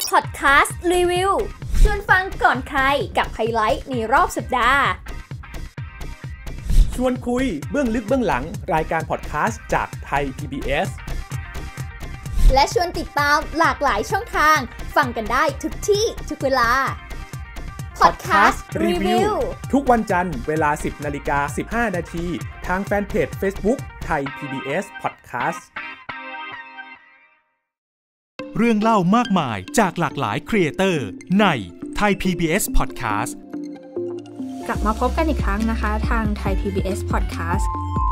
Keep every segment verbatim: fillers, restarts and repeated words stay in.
พอดแคสต์รีวิวชวนฟังก่อนใครกับไฮไลท์ในรอบสัปดาห์ชวนคุยเบื้องลึกเบื้องหลังรายการพอดแคสต์จากไทย พี บี เอสและชวนติดตามหลากหลายช่องทางฟังกันได้ทุกที่ทุกเวลาพอดแคสต์รีวิวทุกวันจันทร์เวลา สิบนาฬิกาสิบห้านาทีทางแฟนเพจ Facebook ไทย พี บี เอส Podcast เรื่องเล่ามากมายจากหลากหลายครีเอเตอร์ในไทย พี บี เอส Podcast กลับมาพบกันอีกครั้งนะคะทางไทย พี บี เอส Podcast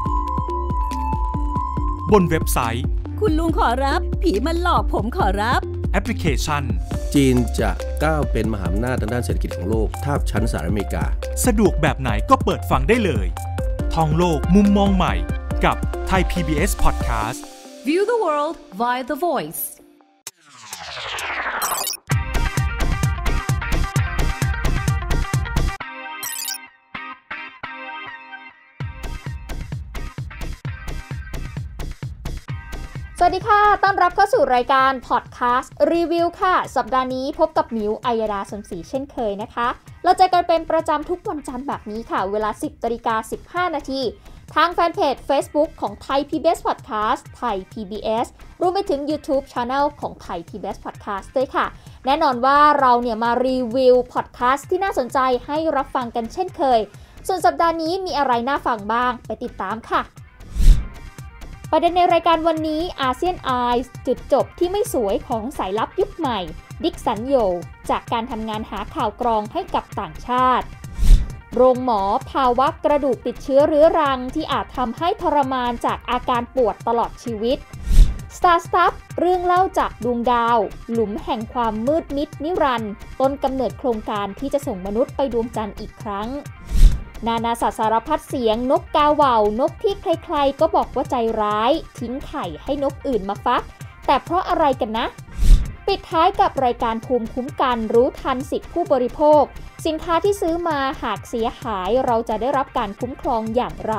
บนเว็บไซต์คุณลุงขอรับผีมันหลอกผมขอรับแอปพลิเคชันจีนจะก้าวเป็นมหาอำนาจทางด้านเศรษฐกิจของโลกทาบชั้นสหรัฐอเมริกาสะดวกแบบไหนก็เปิดฟังได้เลยท่องโลกมุมมองใหม่กับไทย พี บี เอส Podcast View the world via the voice สวัสดีค่ะต้อนรับเข้าสู่รายการพอดแคสต์รีวิวค่ะสัปดาห์นี้พบกับมิวอัยดาสมศรีเช่นเคยนะคะเราเจอกันเป็นประจำทุกวันจันทร์แบบนี้ค่ะเวลา สิบนาฬิกาสิบห้านาทีทางแฟนเพจ Facebook ของไทย พี บี เอส Podcast ไทย พี บี เอส รวมไปถึง YouTube Channel ของไทย พี บี เอส Podcast ด้วยค่ะแน่นอนว่าเราเนี่ยมารีวิวพอดแคสต์ที่น่าสนใจให้รับฟังกันเช่นเคยส่วนสัปดาห์นี้มีอะไรน่าฟังบ้างไปติดตามค่ะประเด็นในรายการวันนี้อาเซียนไอส์จุดจบที่ไม่สวยของสายลับยุคใหม่ดิกสันโยจากการทำงานหาข่าวกรองให้กับต่างชาติโรงหมอภาวะกระดูกติดเชื้อเรื้อรังที่อาจทำให้ทรมานจากอาการปวดตลอดชีวิต Star Stuff เรื่องเล่าจากดวงดาวหลุมแห่งความมืดมิดนิรันดร์ต้นกำเนิดโครงการที่จะส่งมนุษย์ไปดวงจันทร์อีกครั้งนานาสัตว์สารพัดเสียงนกกาเหว่านกที่ใครๆก็บอกว่าใจร้ายทิ้งไข่ให้นกอื่นมาฟักแต่เพราะอะไรกันนะปิดท้ายกับรายการภูมิคุ้มกันรู้ทันสิทธิผู้บริโภคสินค้าที่ซื้อมาหากเสียหายเราจะได้รับการคุ้มครองอย่างไร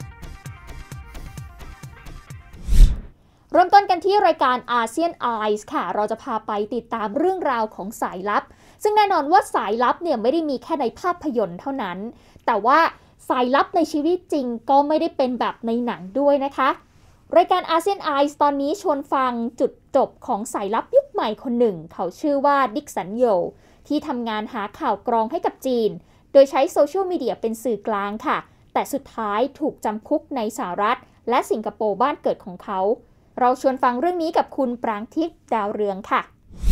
เริ่มต้นกันที่รายการอาเซียนไอส์ค่ะเราจะพาไปติดตามเรื่องราวของสายลับซึ่งแน่นอนว่าสายลับเนี่ยไม่ได้มีแค่ในภาพยนตร์เท่านั้นแต่ว่าสายลับในชีวิตจริงก็ไม่ได้เป็นแบบในหนังด้วยนะคะรายการอาเซียนไอส์ตอนนี้ชวนฟังจุดจบของสายลับยุคใหม่คนหนึ่งเขาชื่อว่าดิกสันโยที่ทำงานหาข่าวกรองให้กับจีนโดยใช้โซเชียลมีเดียเป็นสื่อกลางค่ะแต่สุดท้ายถูกจำคุกในสหรัฐและสิงคโปร์บ้านเกิดของเขาเราชวนฟังเรื่องนี้กับคุณปรางทิพย์ดาวเรืองค่ะ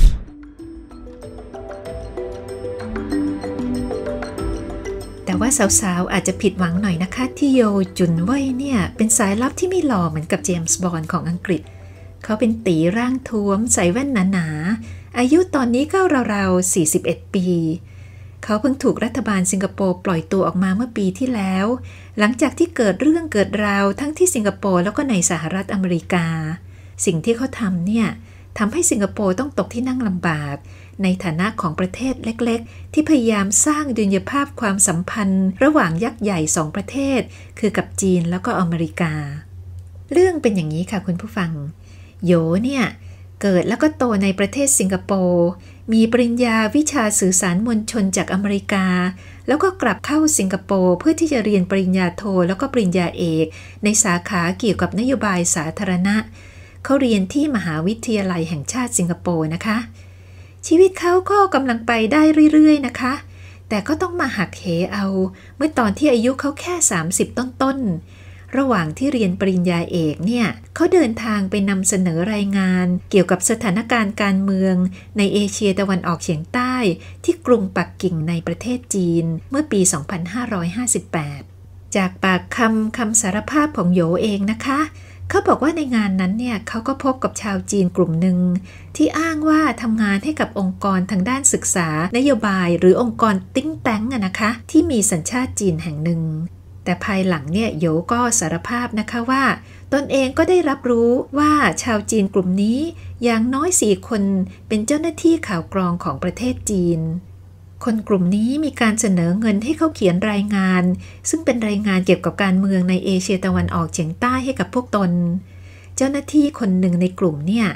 แต่ว่าสาวๆอาจจะผิดหวังหน่อยนะคะที่โยจุนเว่ยเนี่ยเป็นสายลับที่ไม่หล่อเหมือนกับเจมส์บอนด์ของอังกฤษเขาเป็นตีร่างท้วมใส่แว่นหนาๆอายุตอนนี้ก็ราวๆสี่สิบเอ็ดปีเขาเพิ่งถูกรัฐบาลสิงคโปร์ปล่อยตัวออกมาเมื่อปีที่แล้วหลังจากที่เกิดเรื่องเกิดราวทั้งที่สิงคโปร์แล้วก็ในสหรัฐอเมริกาสิ่งที่เขาทำเนี่ยทำให้สิงคโปร์ต้องตกที่นั่งลำบากในฐานะของประเทศเล็กๆที่พยายามสร้างดุลยภาพความสัมพันธ์ระหว่างยักษ์ใหญ่สองประเทศคือกับจีนแล้วก็อเมริกาเรื่องเป็นอย่างนี้ค่ะคุณผู้ฟังโยเนี่ยเกิดแล้วก็โตในประเทศสิงคโปร์มีปริญญาวิชาสื่อสารมวลชนจากอเมริกาแล้วก็กลับเข้าสิงคโปร์เพื่อที่จะเรียนปริญญาโทแล้วก็ปริญญาเอกในสาขาเกี่ยวกับนโยบายสาธารณะเขาเรียนที่มหาวิทยาลัยแห่งชาติสิงคโปร์นะคะชีวิตเขาก็กำลังไปได้เรื่อยๆนะคะแต่ก็ต้องมาหักเหเอาเมื่อตอนที่อายุเขาแค่สามสิบต้นๆระหว่างที่เรียนปริญญาเอกเนี่ยเขาเดินทางไปนำเสนอรายงานเกี่ยวกับสถานการณ์การเมืองในเอเชียตะวันออกเฉียงใต้ที่กรุงปักกิ่งในประเทศจีนเมื่อปี สองพันห้าร้อยห้าสิบแปด จากปากคำคำสารภาพของโยเองนะคะเขาบอกว่าในงานนั้นเนี่ยเขาก็พบกับชาวจีนกลุ่มหนึ่งที่อ้างว่าทำงานให้กับองค์กรทางด้านศึกษานโยบายหรือองค์กรติ้งแต้งอะนะคะที่มีสัญชาติจีนแห่งหนึ่งแต่ภายหลังเนี่ยโยก็สารภาพนะคะว่าตนเองก็ได้รับรู้ว่าชาวจีนกลุ่มนี้อย่างน้อยสี่คนเป็นเจ้าหน้าที่ข่าวกรองของประเทศจีนคนกลุ่มนี้มีการเสนอเงินให้เขาเขียนรายงานซึ่งเป็นรายงานเกี่ยวกับการเมืองในเอเชียตะวันออกเฉียงใต้ให้กับพวกตนเจ้าหน้าที่คนหนึ่งในกลุ่มเนี่ย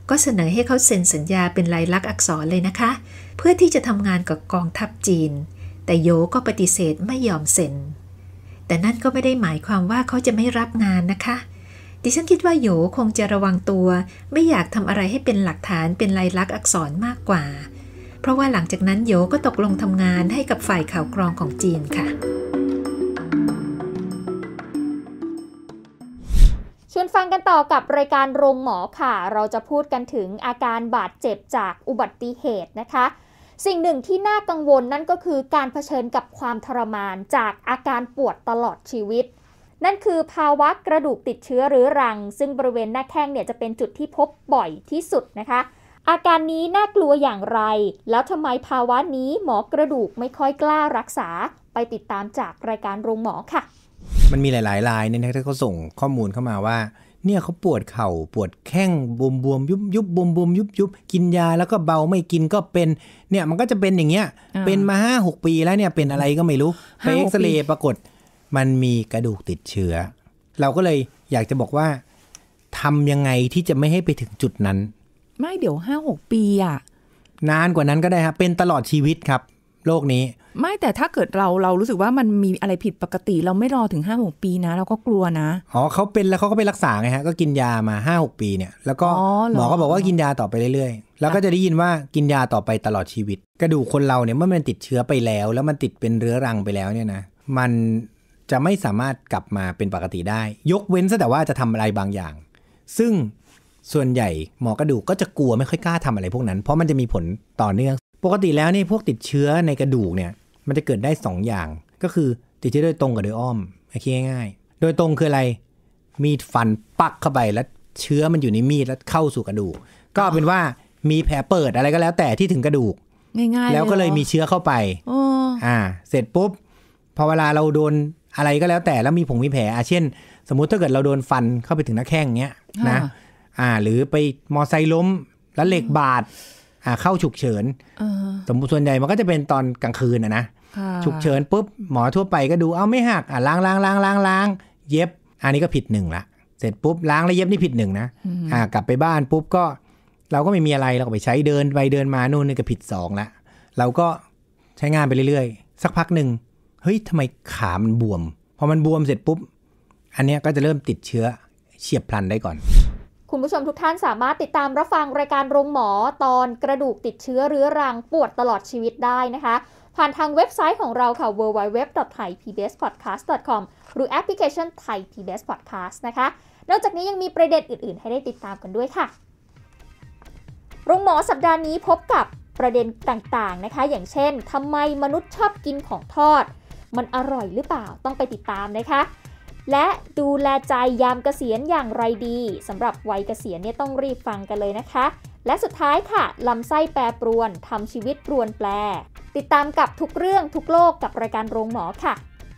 ก็เสนอให้เขาเซ็นสัญญาเป็นลายลักษณ์อักษรเลยนะคะเพื่อที่จะทำงานกับกองทัพจีนแต่โยก็ปฏิเสธไม่ยอมเซ็นแต่นั่นก็ไม่ได้หมายความว่าเขาจะไม่รับงานนะคะดิฉันคิดว่าโยคงจะระวังตัวไม่อยากทำอะไรให้เป็นหลักฐานเป็นลายลักษณ์อักษรมากกว่าเพราะว่าหลังจากนั้นโยก็ตกลงทำงานให้กับฝ่ายข่าวกรองของจีนค่ะชวนฟังกันต่อกับรายการโรงหมอค่ะเราจะพูดกันถึงอาการบาดเจ็บจากอุบัติเหตุนะคะสิ่งหนึ่งที่น่ากังวลนั่นก็คือการเผชิญกับความทรมานจากอาการปวดตลอดชีวิตนั่นคือภาวะกระดูกติดเชื้อเรื้อรังซึ่งบริเวณหน้าแข้งเนี่ยจะเป็นจุดที่พบบ่อยที่สุดนะคะอาการนี้น่ากลัวอย่างไรแล้วทำไมภาวะนี้หมอกระดูกไม่ค่อยกล้ารักษาไปติดตามจากรายการโรงหมอค่ะมันมีหลายๆรายเนี่ยนะที่เขาส่งข้อมูลเข้ามาว่าเนี่ยเขาปวดเข่าปวดแข้งบวมบวมยุบยุบบวมบวมยุบยุบกินยาแล้วก็เบาไม่กินก็เป็นเนี่ยมันก็จะเป็นอย่างเงี้ยเป็นมา ห้าหก ปีแล้วเนี่ยเป็นอะไรก็ไม่รู้ไปเอ็กซเรย์ปรากฏมันมีกระดูกติดเชื้อเราก็เลยอยากจะบอกว่าทำยังไงที่จะไม่ให้ไปถึงจุดนั้นไม่เดี๋ยว ห้าหก ปีอ่ะนานกว่านั้นก็ได้ครับเป็นตลอดชีวิตครับโรคนี้ไม่แต่ถ้าเกิดเราเรารู้สึกว่ามันมีอะไรผิดปกติเราไม่รอถึง ห้าหก ปีนะเราก็กลัวนะอ๋อเขาเป็นแล้วเขาก็ไปรักษาไงฮะก็กินยามา ห้าหก ปีเนี่ยแล้วก็หมอก็บอกว่ากินยาต่อไปเรื่อยๆแล้วก็จะได้ยินว่ากินยาต่อไปตลอดชีวิตกระดูกคนเราเนี่ยเมื่อมันติดเชื้อไปแล้วแล้วมันติดเป็นเรื้อรังไปแล้วเนี่ยนะมันจะไม่สามารถกลับมาเป็นปกติได้ยกเว้นซะแต่ว่าจะทำอะไรบางอย่างซึ่งส่วนใหญ่หมอกระดูกก็จะกลัวไม่ค่อยกล้าทำอะไรพวกนั้นเพราะมันจะมีผลต่อเนื่องปกติแล้วนี่พวกติดเชื้อในกระดูกเนี่ยมันจะเกิดได้สองอย่างก็คือติดเชื้อโดยตรงกับโดยอ้อมคิดง่ายๆโดยตรงคืออะไรมีดฟันปักเข้าไปแล้วเชื้อมันอยู่ในมีดแล้วเข้าสู่กระดูกก็เป็นว่ามีแผลเปิดอะไรก็แล้วแต่ที่ถึงกระดูกง่ายๆแล้วก็เลยมีเชื้อเข้าไปอ่าเสร็จปุ๊บพอเวลาเราโดนอะไรก็แล้วแต่แล้วมีผงมีแผลอ่ะเช่นสมมุติถ้าเกิดเราโดนฟันเข้าไปถึงหน้าแข้งเงี้ยนะอ่าหรือไปมอไซค์ล้มแล้วเหล็กบาดอ่าเข้าฉุกเฉินสมมุติส่วนใหญ่มันก็จะเป็นตอนกลางคืนอ่ะนะฉุกเฉินปุ๊บหมอทั่วไปก็ดูเอาไม่หักอ่ะล้างล้างล้างล้างล้างเย็บอันนี้ก็ผิดหนึ่งละเสร็จปุ๊บล้างแล้วเย็บนี่ผิดหนึ่งนะอ่ากลับไปบ้านปุ๊บก็เราก็ไม่มีอะไรเราก็ไปใช้เดินไปเดินมานู่นนี่ก็ผิดสองละเราก็ใช้งานไปเรื่อยๆสักพักหนึ่งเฮ้ยทำไมขามันบวมพอมันบวมเสร็จปุ๊บอันนี้ก็จะเริ่มติดเชื้อเฉียบพลันได้ก่อนคุณผู้ชมทุกท่านสามารถติดตามรับฟังรายการโรงหมอตอนกระดูกติดเชื้อเรื้อรังปวดตลอดชีวิตได้นะคะผ่านทางเว็บไซต์ของเราค่ะ ดับเบิลยู ดับเบิลยู ดับเบิลยู ดอท ไทย พี บี เอส พอดแคสต์ ดอท คอม หรือแอปพลิเคชัน Thai พี บี เอส Podcast นะคะนอกจากนี้ยังมีประเด็นอื่นๆให้ได้ติดตามกันด้วยค่ะโรงหมอสัปดาห์นี้พบกับประเด็นต่างๆนะคะอย่างเช่นทำไมมนุษย์ชอบกินของทอดมันอร่อยหรือเปล่าต้องไปติดตามนะคะและดูแลใจยามเกษียณอย่างไรดีสำหรับวัยเกษียณเนี่ยต้องรีบฟังกันเลยนะคะและสุดท้ายค่ะลำไส้แปรปรวนทำชีวิตปรวนแปรติดตามกับทุกเรื่องทุกโลกกับรายการโรงหมอค่ะ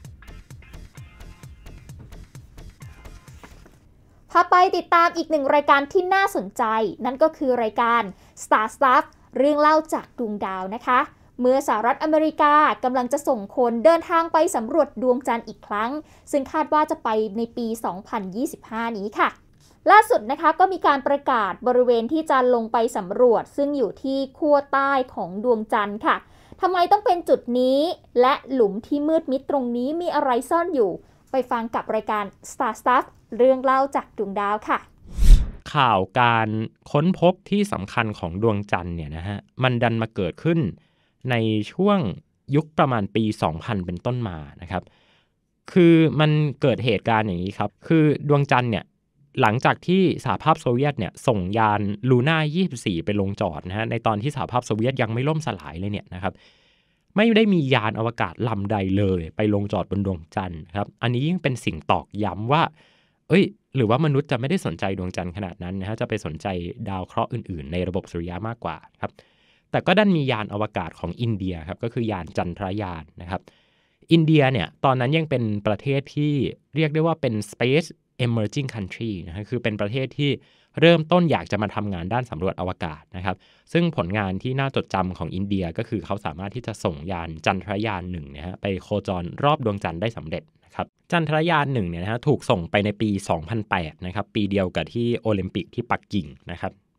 พาไปติดตามอีกหนึ่งรายการที่น่าสนใจนั่นก็คือรายการ Star Stuff เรื่องเล่าจากดวงดาวนะคะเมื่อสหรัฐอเมริกากำลังจะส่งคนเดินทางไปสำรวจดวงจันทร์อีกครั้งซึ่งคาดว่าจะไปในปี สองพันยี่สิบห้า นี้ค่ะล่าสุดนะคะก็มีการประกาศบริเวณที่จะลงไปสำรวจซึ่งอยู่ที่ขั้วใต้ของดวงจันทร์ค่ะทำไมต้องเป็นจุดนี้และหลุมที่มืดมิดตรงนี้มีอะไรซ่อนอยู่ไปฟังกับรายการ Star Stuff เรื่องเล่าจากดวงดาวค่ะข่าวการค้นพบที่สำคัญของดวงจันทร์เนี่ยนะฮะมันดันมาเกิดขึ้นในช่วงยุคประมาณปี สองพัน เป็นต้นมานะครับคือมันเกิดเหตุการณ์อย่างนี้ครับคือดวงจันทร์เนี่ยหลังจากที่สหภาพโซเวียตเนี่ยส่งยานลูน่ายี่สิบสี่ไปลงจอดนะฮะในตอนที่สหภาพโซเวียตยังไม่ล่มสลายเลยเนี่ยนะครับไม่ได้มียานอวกาศลำใดเลยไปลงจอดบนดวงจันทร์ครับอันนี้ยิ่งเป็นสิ่งตอกย้ำว่าเอ้ยหรือว่ามนุษย์จะไม่ได้สนใจดวงจันทร์ขนาดนั้นนะฮะจะไปสนใจดาวเคราะห์อื่นๆในระบบสุริยะมากกว่าครับแต่ก็ดันมียานอวกาศของอินเดียครับก็คือยานจันทรายานนะครับอินเดียเนี่ยตอนนั้นยังเป็นประเทศที่เรียกได้ว่าเป็น space emerging country นะฮะคือเป็นประเทศที่เริ่มต้นอยากจะมาทำงานด้านสำรวจอวกาศนะครับซึ่งผลงานที่น่าจดจำของอินเดียก็คือเขาสามารถที่จะส่งยานจันทรายานหนึ่งนะฮะไปโคจรรอบดวงจันทร์ได้สำเร็จนะครับจันทรายานหนึ่งเนี่ยนะฮะถูกส่งไปในปี สองพันแปด นะครับปีเดียวกับที่โอลิมปิกที่ปักกิ่งนะครับ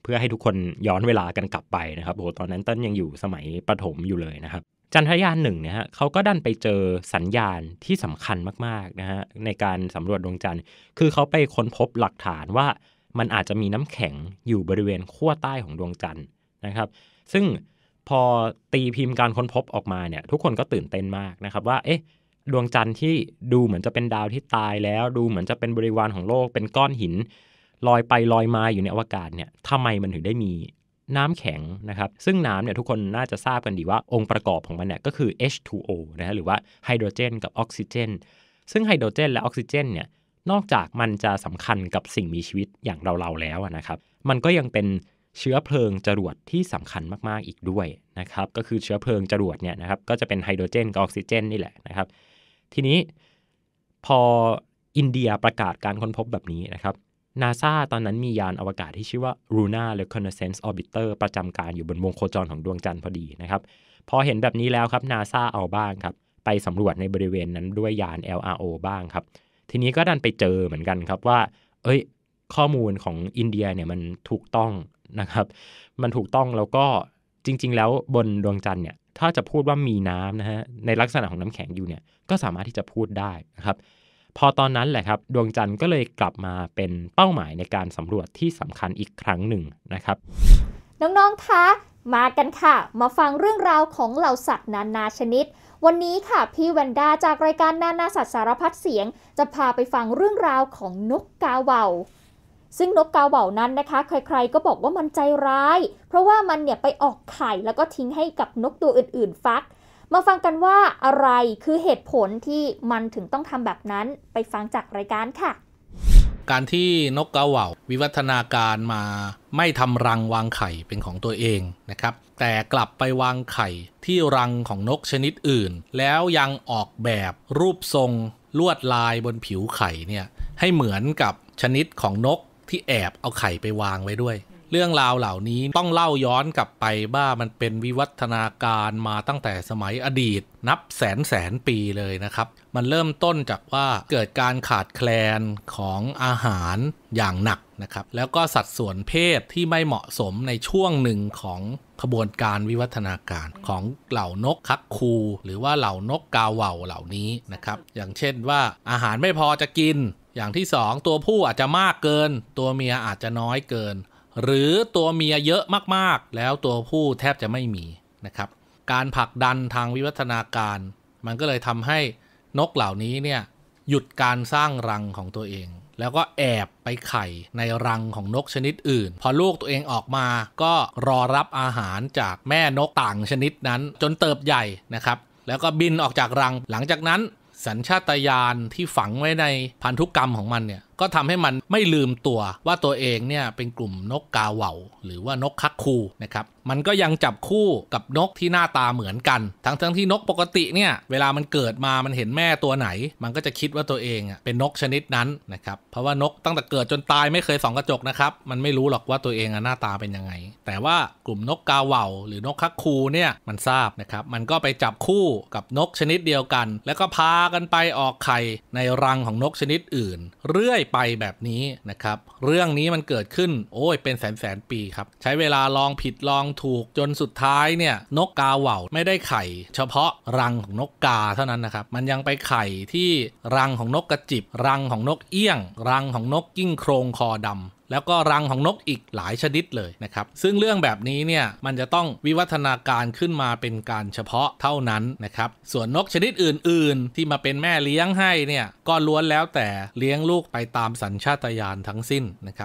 เพื่อให้ทุกคนย้อนเวลากันกลับไปนะครับโอ้ตอนนั้นเต้นยังอยู่สมัยประถมอยู่เลยนะครับจันทรายานหนึ่งเนี่ยฮะเขาก็ดันไปเจอสัญญาณที่สำคัญมากๆนะฮะในการสำรวจดวงจันทร์คือเขาไปค้นพบหลักฐานว่ามันอาจจะมีน้ำแข็งอยู่บริเวณขั้วใต้ของดวงจันทร์นะครับซึ่งพอตีพิมพ์การค้นพบออกมาเนี่ยทุกคนก็ตื่นเต้นมากนะครับว่าเอ๊ะดวงจันทร์ที่ดูเหมือนจะเป็นดาวที่ตายแล้วดูเหมือนจะเป็นบริวารของโลกเป็นก้อนหินลอยไปลอยมาอยู่ในอวกาศเนี่ยทำไมมันถึงได้มีน้ำแข็งนะครับซึ่งน้ำเนี่ยทุกคนน่าจะทราบกันดีว่าองค์ประกอบของมันเนี่ยก็คือ เอช ทู โอ นะฮะหรือว่าไฮโดรเจนกับออกซิเจนซึ่งไฮโดรเจนและออกซิเจนเนี่ยนอกจากมันจะสำคัญกับสิ่งมีชีวิตอย่างเราๆแล้วนะครับมันก็ยังเป็นเชื้อเพลิงจรวดที่สำคัญมากๆอีกด้วยนะครับก็คือเชื้อเพลิงจรวดเนี่ยนะครับก็จะเป็นไฮโดรเจนกับออกซิเจนนี่แหละนะครับทีนี้พออินเดียประกาศการค้นพบแบบนี้นะครับ NASA ตอนนั้นมียานอวกาศที่ชื่อว่า Lunar Reconnaissance Orbiter ประจำการอยู่บนวงโคจรของดวงจันทร์พอดีนะครับพอเห็นแบบนี้แล้วครับ NASA เอาบ้างครับไปสำรวจในบริเวณนั้นด้วยยาน แอล อาร์ โอ บ้างครับทีนี้ก็ดันไปเจอเหมือนกันครับว่าเอ้ยข้อมูลของอินเดียเนี่ยมันถูกต้องนะครับมันถูกต้องแล้วก็จริงๆแล้วบนดวงจันทร์เนี่ยถ้าจะพูดว่ามีน้ำนะฮะในลักษณะของน้ำแข็งอยู่เนี่ยก็สามารถที่จะพูดได้นะครับพอตอนนั้นแหละครับดวงจันทร์ก็เลยกลับมาเป็นเป้าหมายในการสำรวจที่สำคัญอีกครั้งหนึ่งนะครับน้องๆคะมากันค่ะมาฟังเรื่องราวของเหล่าสัตว์นานาชนิดวันนี้ค่ะพี่แวนด้าจากรายการนานาสัตว์สารพัดเสียงจะพาไปฟังเรื่องราวของนกกาเหว่าซึ่งนกกาเหว่านั้นนะคะใครๆก็บอกว่ามันใจร้ายเพราะว่ามันเนี่ยไปออกไข่แล้วก็ทิ้งให้กับนกตัวอื่นๆฟักมาฟังกันว่าอะไรคือเหตุผลที่มันถึงต้องทำแบบนั้นไปฟังจากรายการค่ะการที่นกกาเหว่าวิวัฒนาการมาไม่ทำรังวางไข่เป็นของตัวเองนะครับแต่กลับไปวางไข่ที่รังของนกชนิดอื่นแล้วยังออกแบบรูปทรงลวดลายบนผิวไข่เนี่ยให้เหมือนกับชนิดของนกที่แอบเอาไข่ไปวางไว้ด้วยเรื่องราวเหล่านี้ต้องเล่าย้อนกลับไปว่ามันเป็นวิวัฒนาการมาตั้งแต่สมัยอดีตนับแสนแสนปีเลยนะครับมันเริ่มต้นจากว่าเกิดการขาดแคลนของอาหารอย่างหนักนะครับแล้วก็สัดส่วนเพศที่ไม่เหมาะสมในช่วงหนึ่งของขบวนการวิวัฒนาการของเหล่านกคักคูหรือว่าเหล่านกกาเหว่าเหล่านี้นะครับอย่างเช่นว่าอาหารไม่พอจะกินอย่างที่สองตัวผู้อาจจะมากเกินตัวเมียอาจจะน้อยเกินหรือตัวเมียเยอะมากๆแล้วตัวผู้แทบจะไม่มีนะครับการผลักดันทางวิวัฒนาการมันก็เลยทำให้นกเหล่านี้เนี่ยหยุดการสร้างรังของตัวเองแล้วก็แอบไปไข่ในรังของนกชนิดอื่นพอลูกตัวเองออกมาก็รอรับอาหารจากแม่นกต่างชนิดนั้นจนเติบใหญ่นะครับแล้วก็บินออกจากรังหลังจากนั้นสัญชาตญาณที่ฝังไว้ในพันธุกรรมของมันเนี่ยก็ทำให้มันไม่ลืมตัวว่าตัวเองเนี่ยเป็นกลุ่มนกกาเหว่าหรือว่านกคักคูนะครับมันก็ยังจับคู่กับนกที่หน้าตาเหมือนกันทั้งทั้งที่นกปกติเนี่ยเวลามันเกิดมามันเห็นแม่ตัวไหนมันก็จะคิดว่าตัวเองอ่ะเป็นนกชนิดนั้นนะครับเพราะว่านกตั้งแต่เกิดจนตายไม่เคยส่องกระจกนะครับมันไม่รู้หรอกว่าตัวเองอ่ะหน้าตาเป็นยังไงแต่ว่ากลุ่มนกกาเหว่าหรือนกคักคูเนี่ยมันทราบนะครับมันก็ไปจับคู่กับนกชนิดเดียวกันแล้วก็พากันไปออกไข่ในรังของนกชนิดอื่นเรื่อยไปแบบนี้นะครับเรื่องนี้มันเกิดขึ้นโอ้ยเป็นแสนแสนปีครับใช้เวลาลองผิดลองถูกจนสุดท้ายเนี่ยนกกาเหว่าไม่ได้ไข่เฉพาะรังของนกกาเท่านั้นนะครับมันยังไปไข่ที่รังของนกกระจิบรังของนกเอี้ยงรังของนกกิ้งโครงคอดำแล้วก็รังของนกอีกหลายชนิดเลยนะครับซึ่งเรื่องแบบนี้เนี่ยมันจะต้องวิวัฒนาการขึ้นมาเป็นการเฉพาะเท่านั้นนะครับส่วนนกชนิดอื่นๆที่มาเป็นแม่เลี้ยงให้เนี่ยก็ล้วนแล้วแต่เลี้ยงลูกไปตามสัญชาตญาณทั้งสิ้นนะครับ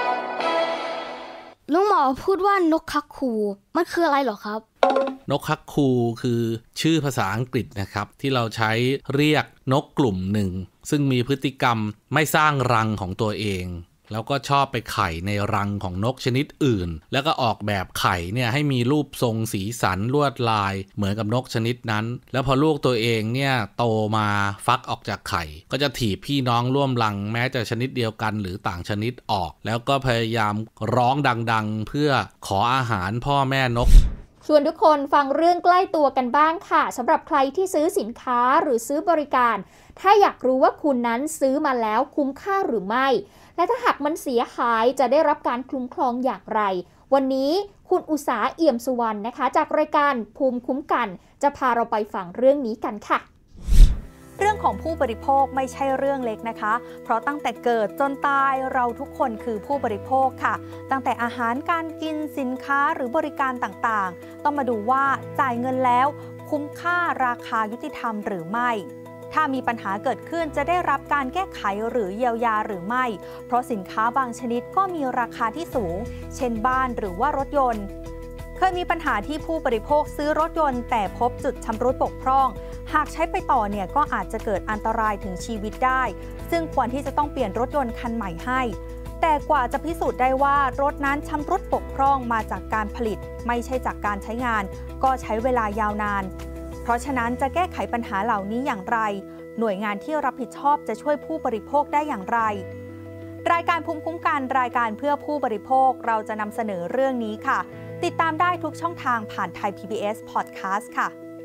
ลุงหมอพูดว่านกคักคูมันคืออะไรเหรอครับนกคักคูคือชื่อภาษาอังกฤษนะครับที่เราใช้เรียกนกกลุ่มหนึ่งซึ่งมีพฤติกรรมไม่สร้างรังของตัวเองแล้วก็ชอบไปไข่ในรังของนกชนิดอื่นแล้วก็ออกแบบไข่เนี่ยให้มีรูปทรงสีสันลวดลายเหมือนกับนกชนิดนั้นแล้วพอลูกตัวเองเนี่ยโตมาฟักออกจากไข่ก็จะถีบพี่น้องร่วมรังแม้จะชนิดเดียวกันหรือต่างชนิดออกแล้วก็พยายามร้องดังๆเพื่อขออาหารพ่อแม่นกชวนทุกคนฟังเรื่องใกล้ตัวกันบ้างค่ะสำหรับใครที่ซื้อสินค้าหรือซื้อบริการถ้าอยากรู้ว่าคุณนั้นซื้อมาแล้วคุ้มค่าหรือไม่และถ้าหากมันเสียหายจะได้รับการคุ้มครองอย่างไรวันนี้คุณอุษาเอี่ยมสุวรรณนะคะจากรายการภูมิคุ้มกันจะพาเราไปฟังเรื่องนี้กันค่ะเรื่องของผู้บริโภคไม่ใช่เรื่องเล็กนะคะเพราะตั้งแต่เกิดจนตายเราทุกคนคือผู้บริโภคค่ะตั้งแต่อาหารการกินสินค้าหรือบริการต่างๆต้องมาดูว่าจ่ายเงินแล้วคุ้มค่าราคายุติธรรมหรือไม่ถ้ามีปัญหาเกิดขึ้นจะได้รับการแก้ไขหรือเยียวยาหรือไม่เพราะสินค้าบางชนิดก็มีราคาที่สูงเช่นบ้านหรือว่ารถยนต์เคยมีปัญหาที่ผู้บริโภคซื้อรถยนต์แต่พบจุดชำรุดบกพร่องหากใช้ไปต่อเนี่ยก็อาจจะเกิดอันตรายถึงชีวิตได้ซึ่งควรที่จะต้องเปลี่ยนรถยนต์คันใหม่ให้แต่กว่าจะพิสูจน์ได้ว่ารถนั้นชำรุดบกพร่องมาจากการผลิตไม่ใช่จากการใช้งานก็ใช้เวลายาวนานเพราะฉะนั้นจะแก้ไขปัญหาเหล่านี้อย่างไรหน่วยงานที่รับผิดชอบจะช่วยผู้บริโภคได้อย่างไรรายการภูมิคุ้มกันรายการเพื่อผู้บริโภคเราจะนำเสนอเรื่องนี้ค่ะติดตามได้ทุกช่องทางผ่าน Thai พี บี เอส Podcast ค่ะ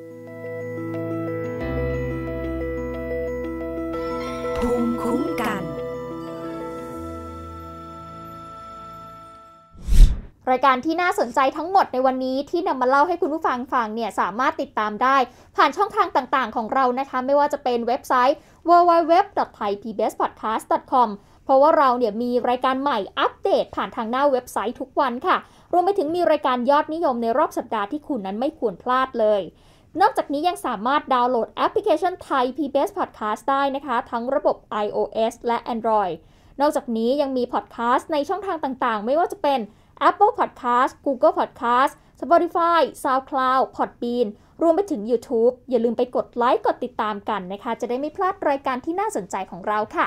ภูมิคุ้มกันรายการที่น่าสนใจทั้งหมดในวันนี้ที่นำมาเล่าให้คุณผู้ฟังฟังเนี่ยสามารถติดตามได้ผ่านช่องทางต่างๆของเรานะคะไม่ว่าจะเป็นเว็บไซต์ ดับเบิลยู ดับเบิลยู ดับเบิลยู ดอท ไทย พี บี เอส พอดแคสต์ ดอท คอม เพราะว่าเราเนี่ยมีรายการใหม่อัปเดตผ่านทางหน้าเว็บไซต์ทุกวันค่ะรวมไปถึงมีรายการยอดนิยมในรอบสัปดาห์ที่คุณนั้นไม่ควรพลาดเลยนอกจากนี้ยังสามารถดาวน์โหลดแอปพลิเคชัน Thai พี บี เอส Podcast ได้นะคะทั้งระบบ iOS และ Android นอกจากนี้ยังมีพอดแคสต์ในช่องทางต่างๆไม่ว่าจะเป็น Apple Podcast Google Podcast Spotify SoundCloud Podbean รวมไปถึง YouTube อย่าลืมไปกดไลค์กดติดตามกันนะคะจะได้ไม่พลาดรายการที่น่าสนใจของเราค่ะ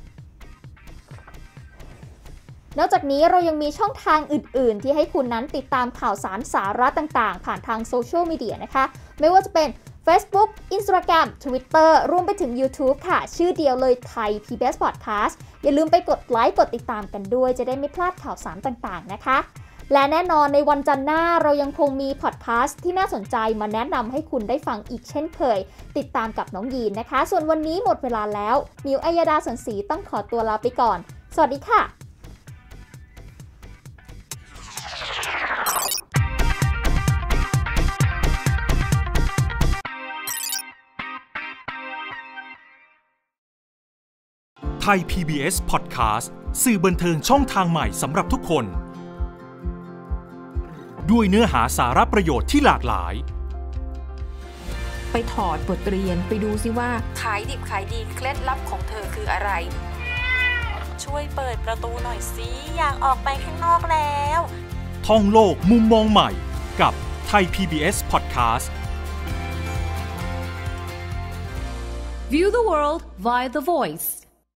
นอกจากนี้เรายังมีช่องทางอื่นๆที่ให้คุณนั้นติดตามข่าวสารสาระต่างๆผ่านทางโซเชียลมีเดียนะคะไม่ว่าจะเป็น Facebook Instagram Twitter รวมไปถึง YouTube ค่ะชื่อเดียวเลย Thai พี บี เอส Podcast อย่าลืมไปกดไลค์กดติดตามกันด้วยจะได้ไม่พลาดข่าวสารต่างๆนะคะและแน่นอนในวันจันทร์หน้าเรายังคงมีพอดแคสต์ที่น่าสนใจมาแนะนำให้คุณได้ฟังอีกเช่นเคยติดตามกับน้องยีนนะคะส่วนวันนี้หมดเวลาแล้วมิวอัยดาสันศรีต้องขอตัวลาไปก่อนสวัสดีค่ะไทย พี บี เอส Podcast สื่อบันเทิงช่องทางใหม่สำหรับทุกคนด้วยเนื้อหาสาระประโยชน์ที่หลากหลายไปถอดบทเรียนไปดูซิว่าขายดิบขายดีเคล็ดลับของเธอคืออะไรช่วยเปิดประตูหน่อยสิอยากออกไปข้างนอกแล้วท่องโลกมุมมองใหม่กับไทย พี บี เอส Podcast View the world via the voice